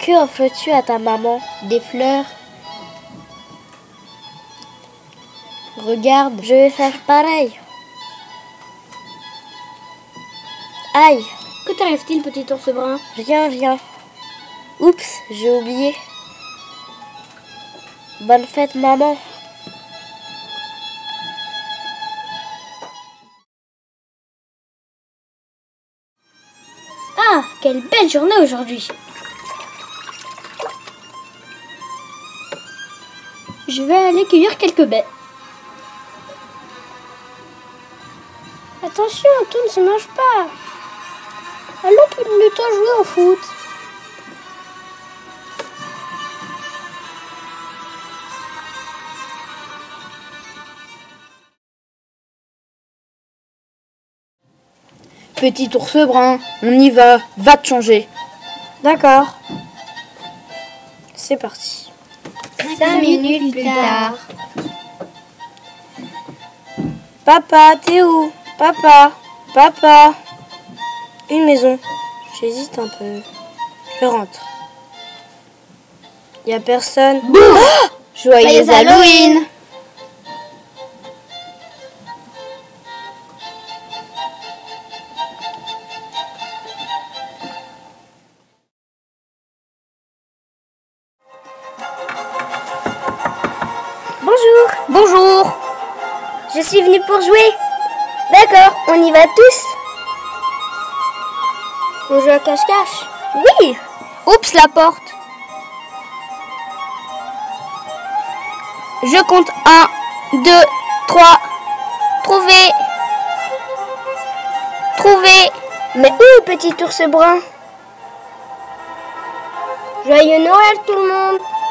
Que offres-tu à ta maman? Des fleurs. Regarde, je vais faire pareil. Aïe! Que t'arrive-t-il, petit ours brun? Rien. Oups, j'ai oublié. Bonne fête, maman. Ah, quelle belle journée aujourd'hui! Je vais aller cueillir quelques baies. Attention, tout ne se mange pas. Allons plutôt jouer au foot. Petit ours brun, on y va te changer. D'accord. C'est parti. 5 minutes plus tard. Papa, t'es où? Papa. Une maison. J'hésite un peu. Je rentre. Y a personne. Ah, Joyeux Halloween! Bonjour. Je suis venue pour jouer. D'accord, on y va tous. On joue à cache-cache? Oui. Oups, la porte. Je compte 1, 2, 3. Trouvé. Mais où, petit ours brun? Joyeux Noël tout le monde.